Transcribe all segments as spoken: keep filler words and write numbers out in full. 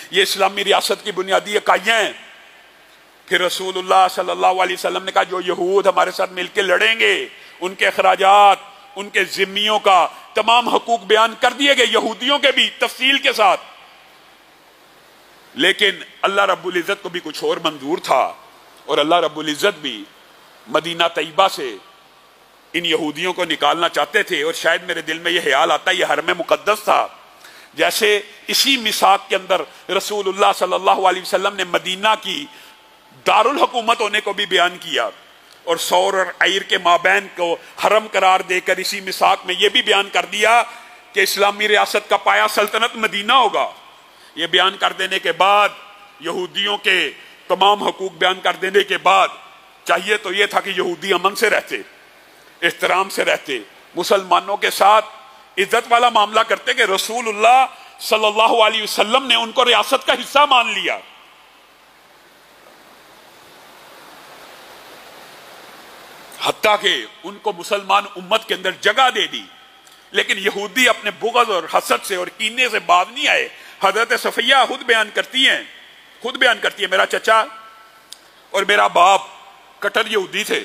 یہ اسلامی ریاست کی بنیادی اکائیاں ہیں۔ پھر رسول اللہ صلی اللہ علیہ وسلم نے کہا جو یہود ہمارے ساتھ مل کے لڑیں گے ان کے اخراجات، ان کے ذمیوں کا تمام حقوق بیان کر دیے گئے، یہودیوں کے بھی تفصیل کے ساتھ۔ لیکن اللہ رب العزت کو بھی کچھ اور منظور تھا، اور اللہ رب العزت بھی مدینہ طیبہ سے ان یہودیوں کو نکالنا چاہتے تھے۔ اور شاید میرے دل میں یہ خیال آتا ہے یہ حرم مقدس تھا، جیسے اسی میثاق کے اندر رسول اللہ صلی اللہ علیہ وسلم نے مدینہ کی دارالحکومت ہونے کو بھی بیان کیا، اور سور اور عیر کے مابین کو حرم قرار دے کر اسی میثاق میں یہ بھی بیان کر دیا کہ اسلامی ریاست کا پایا سلطنت مدینہ ہوگا۔ یہ بیان کر دینے کے بعد، یہودیوں کے تمام حقوق بیان کر دینے کے بعد، چاہیے تو یہ تھا کہ یہودی امن سے رہتے، احترام سے رہتے، مسلمانوں کے ساتھ عزت والا معاملہ کرتے، کہ رسول اللہ صلی اللہ علیہ وسلم نے ان کو ریاست کا حصہ مان لیا۔ حتیٰ کہ ان کو مسلمان امت کے اندر جگہ دے دی، لیکن یہودی اپنے بغض اور حسد سے اور کینے سے باز نہیں آئے۔ حضرت صفیہ خود بیان کرتی ہیں خود بیان کرتی ہے میرا چچا اور میرا باپ کٹر یہودی تھے۔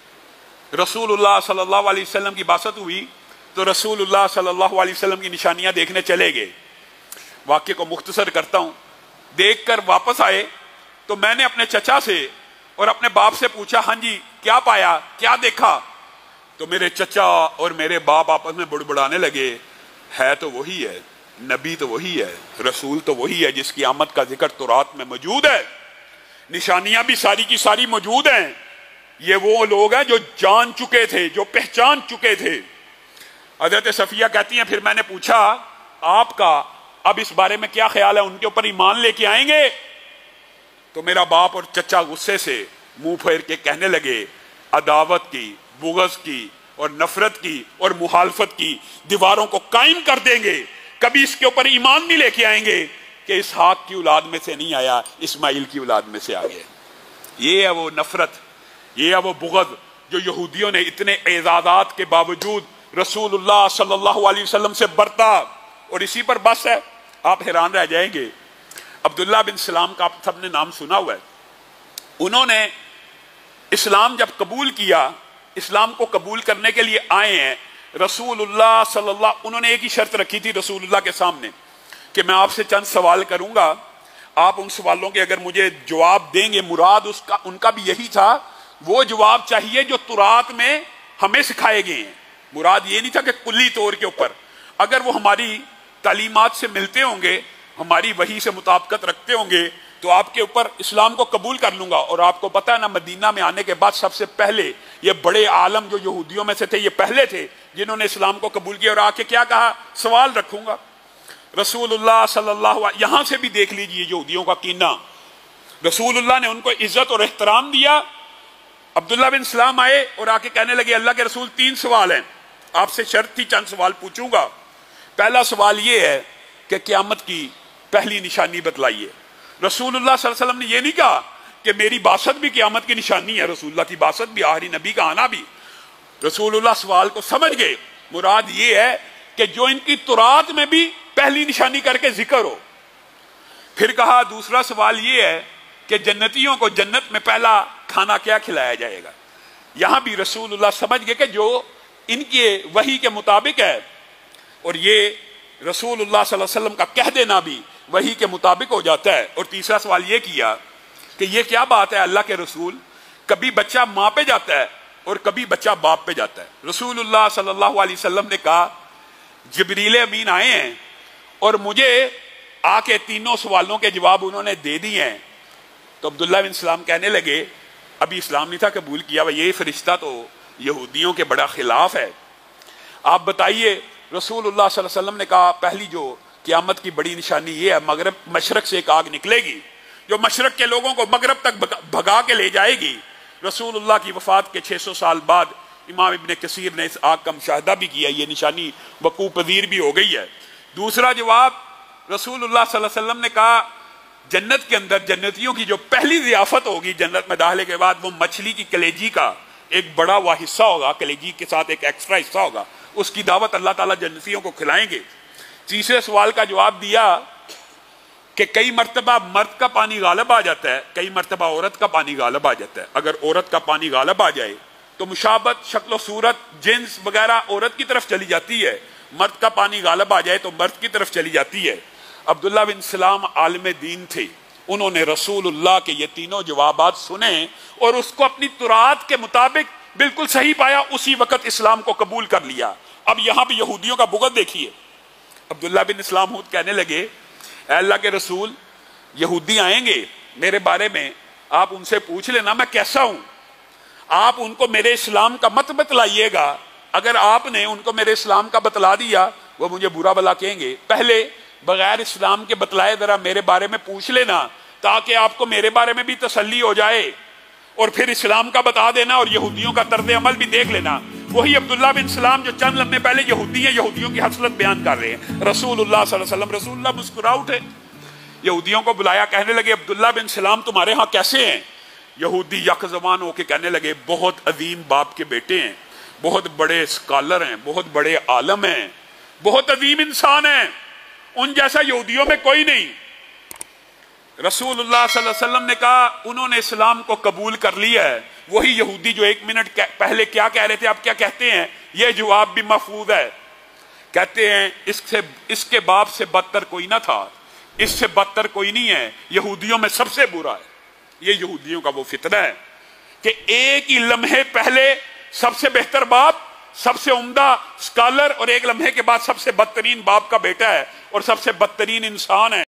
رسول اللہ صلی اللہ علیہ وسلم کی بعثت ہوئی تو رسول اللہ صلی اللہ علیہ وسلم کی نشانیاں دیکھنے چلے گئے۔ واقعے کو مختصر کرتا ہوں۔ دیکھ کر واپس آئے تو میں نے اپنے چچا سے اور اپنے باپ سے پوچھا، ہاں جی کیا پایا، کیا دیکھا؟ تو میرے چچا اور میرے باپ آپس میں بڑبڑانے لگے، ہے تو وہی ہے، نبی تو وہی ہے، رسول تو وہی ہے جس کی آمد کا ذکر تورات میں موجود ہے، نشانیاں بھی ساری کی ساری موجود ہیں۔ یہ وہ لوگ ہیں جو جان چکے تھے، جو پہچان چکے تھے۔ حضرت صفیہ کہتی ہیں پھر میں نے پوچھا آپ کا اب اس بارے میں کیا خیال ہے، ان کے اوپر ایمان لے کے آئیں گے؟ تو میرا باپ اور چچا غصے سے منہ پھیر کے کہنے لگے، عداوت کی، بغض کی اور نفرت کی اور مخالفت کی دیواروں کو قائم کر دیں گے، کبھی اس کے اوپر ایمان نہیں لے کے آئیں گے کہ اسحاق کی اولاد میں سے نہیں آیا، اسماعیل کی اولاد میں سے آ گیا۔ یہ ہے وہ نفرت، یہ ہے وہ بغض جو یہودیوں نے اتنے اعزازات کے باوجود رسول اللہ صلی اللہ علیہ وسلم سے برتا۔ اور اسی پر بس ہے، آپ حیران رہ جائیں گے، عبداللہ بن سلام کا آپ سب نے نام سنا ہوا ہے۔ انہوں نے اسلام جب قبول کیا، اسلام کو قبول کرنے کے لیے آئے ہیں، رسول اللہ صلی اللہ انہوں نے ایک ہی شرط رکھی تھی رسول اللہ کے سامنے کہ میں آپ سے چند سوال کروں گا، آپ ان سوالوں کے اگر مجھے جواب دیں گے، مراد اس کا ان کا بھی یہی تھا، وہ جواب چاہیے جو تورات میں ہمیں سکھائے گئے ہیں۔ مراد یہ نہیں تھا کہ کلی طور کے اوپر، اگر وہ ہماری تعلیمات سے ملتے ہوں گے، ہماری وحی سے مطابقت رکھتے ہوں گے تو آپ کے اوپر اسلام کو قبول کر لوں گا۔ اور آپ کو پتہ ہے نا، مدینہ میں آنے کے بعد سب سے پہلے یہ بڑے عالم جو یہودیوں میں سے تھے، یہ پہلے تھے جنہوں نے اسلام کو قبول کیا، اور آ کے کیا کہا، سوال رکھوں گا۔ رسول اللہ صلی اللہ علیہ یہاں سے بھی دیکھ لیجئے یہودیوں کا کینہ، رسول اللہ نے ان کو عزت اور احترام دیا۔ عبداللہ بن سلام آئے اور آ کے کہنے لگے، اللہ کے رسول تین سوال ہیں، آپ سے شرط تھی چند سوال پوچھوں گا۔ پہلا سوال یہ ہے کہ قیامت کی پہلی نشانی بتلائیے۔ رسول اللہ صلی اللہ علیہ وسلم نے یہ نہیں کہا کہ میری بعثت بھی قیامت کی نشانی ہے، رسول اللہ کی بعثت بھی، آخری نبی کا آنا بھی۔ رسول اللہ سوال کو سمجھ گئے، مراد یہ ہے کہ جو ان کی تورات میں بھی پہلی نشانی کر کے ذکر ہو۔ پھر کہا دوسرا سوال یہ ہے کہ جنتیوں کو جنت میں پہلا کھانا کیا کھلایا جائے گا۔ یہاں بھی رسول اللہ سمجھ گئے کہ جو ان کے وحی کے مطابق ہے، اور یہ رسول اللہ صلی اللہ علیہ وسلم کا کہہ دینا بھی وحی کے مطابق ہو جاتا ہے۔ اور تیسرا سوال یہ کیا کہ یہ کیا بات ہے اللہ کے رسول، کبھی بچہ ماں پہ جاتا ہے اور کبھی بچہ باپ پہ جاتا ہے۔ رسول اللہ صلی اللہ علیہ وسلم نے کہا جبریل امین آئے ہیں اور مجھے آ کے تینوں سوالوں کے جواب انہوں نے دے دیے ہیں۔ تو عبداللہ بن سلام کہنے لگے، ابھی اسلام نہیں تھا قبول کیا، یہ فرشتہ تو یہودیوں کے بڑا خلاف ہے، آپ بتائیے۔ رسول اللہ صلی اللہ علیہ وسلم نے کہا پہلی جو قیامت کی بڑی نشانی یہ ہے، مغرب مشرق سے ایک آگ نکلے گی جو مشرق کے لوگوں کو مغرب تک بھگا کے لے جائے گی۔ رسول اللہ کی وفات کے چھ سو سال بعد امام ابن کثیر نے اس آگ کا مشاہدہ بھی کیا، یہ نشانی وقوع پذیر بھی ہو گئی ہے۔ دوسرا جواب، رسول اللہ صلی اللہ علیہ وسلم نے کہا جنت کے اندر جنتیوں کی جو پہلی ضیافت ہوگی جنت میں داخلے کے بعد، وہ مچھلی کی کلیجی کا ایک بڑا ہوا حصہ ہوگا، کلیجی کے ساتھ ایک ایکسٹرا حصہ ہوگا، اس کی دعوت اللہ تعالیٰ جنتیوں کو کھلائیں گے۔ تیسرے سوال کا جواب دیا کہ کئی مرتبہ مرد کا پانی غالب آ جاتا ہے، کئی مرتبہ عورت کا پانی غالب آ جاتا ہے۔ اگر عورت کا پانی غالب آ جائے تو مشابہت، شکل و صورت، جنس وغیرہ عورت کی طرف چلی جاتی ہے، مرد کا پانی غالب آ جائے تو مرد کی طرف چلی جاتی ہے۔ عبداللہ بن سلام عالم دین تھے، انہوں نے رسول اللہ کے یہ تینوں جوابات سنے اور اس کو اپنی تراث کے مطابق بالکل صحیح پایا، اسی وقت اسلام کو قبول کر لیا۔ اب یہاں پہ یہودیوں کا بغض دیکھیے۔ عبداللہ بن سلام خود کہنے لگے، اے اللہ کے رسول، یہودی آئیں گے میرے بارے میں، آپ ان سے پوچھ لینا میں کیسا ہوں، آپ ان کو میرے اسلام کا مت بتلائیے گا، اگر آپ نے ان کو میرے اسلام کا بتلا دیا وہ مجھے برا بلا کہیں گے، پہلے بغیر اسلام کے بتلائے ذرا میرے بارے میں پوچھ لینا تاکہ آپ کو میرے بارے میں بھی تسلی ہو جائے، اور پھر اسلام کا بتا دینا اور یہودیوں کا طرز عمل بھی دیکھ لینا۔ وہی عبداللہ بن سلام جو چند لمحے پہلے یہودی ہیں، یہودیوں کی حسرت بیان کر رہے ہیں۔ رسول اللہ صلی اللہ علیہ وسلم رسول اللہ مسکرا اٹھے، یہودیوں کو بلایا، کہنے لگے عبداللہ بن سلام تمہارے ہاں کیسے ہیں؟ یہودی یک زبان ہو کے کہنے لگے بہت عظیم باپ کے بیٹے ہیں، بہت بڑے اسکالر ہیں، بہت بڑے عالم ہیں، بہت عظیم انسان ہیں، ان جیسا یہودیوں میں کوئی نہیں۔ رسول اللہ صلی اللہ علیہ وسلم نے کہا انہوں نے اسلام کو قبول کر لیا ہے۔ وہی یہودی جو ایک منٹ پہلے کیا کہہ رہے تھے اب کیا کہتے ہیں؟ یہ جواب بھی محفوظ ہے، کہتے ہیں اس سے اس کے باپ سے بدتر کوئی نہ تھا، اس سے بدتر کوئی نہیں ہے، یہودیوں میں سب سے برا ہے۔ یہ یہودیوں کا وہ فطرہ ہے کہ ایک ہی لمحے پہلے سب سے بہتر باپ، سب سے عمدہ اسکالر، اور ایک لمحے کے بعد سب سے بدترین باپ کا بیٹا ہے اور سب سے بدترین انسان ہے۔